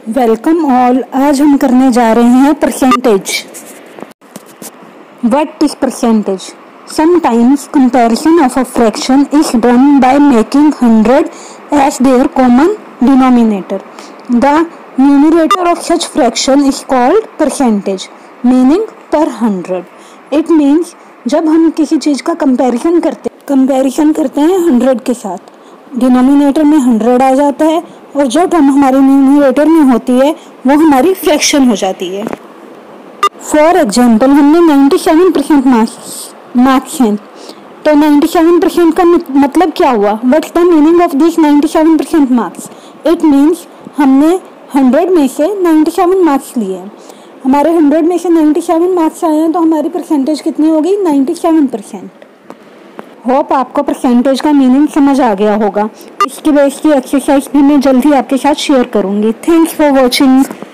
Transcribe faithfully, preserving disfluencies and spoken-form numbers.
Welcome all. आज हम करने जा रहे हैं percentage. What is percentage? Sometimes comparison of a fraction is done by making hundred as their common denominator. The numerator of such fraction is called percentage, meaning per hundred. It means जब हम किसी चीज़ का comparison करते comparison करते हैं hundred के साथ, denominator में हंड्रेड आ जाता है और जो टर्म हमारे न्यूमरेटर में होती है वो हमारी फ्रैक्शन हो जाती है। फॉर एग्जाम्पल, हमने ninety seven percent marks marks हैं, तो नाइन्टी सेवन परसेंट का मतलब क्या हुआ? What's the meaning of this ninety seven percent marks? It means हमने हंड्रेड में से नाइन्टी सेवन मार्क्स लिए हैं। हमारे हंड्रेड में से नाइन्टी सेवन मार्क्स आए हैं, तो हमारी परसेंटेज कितनी हो गई? Ninety seven percent. होप आपको परसेंटेज का मीनिंग समझ आ गया होगा। इसकी बेस की एक्सरसाइज भी मैं जल्दी आपके साथ शेयर करूंगी। Thanks for watching.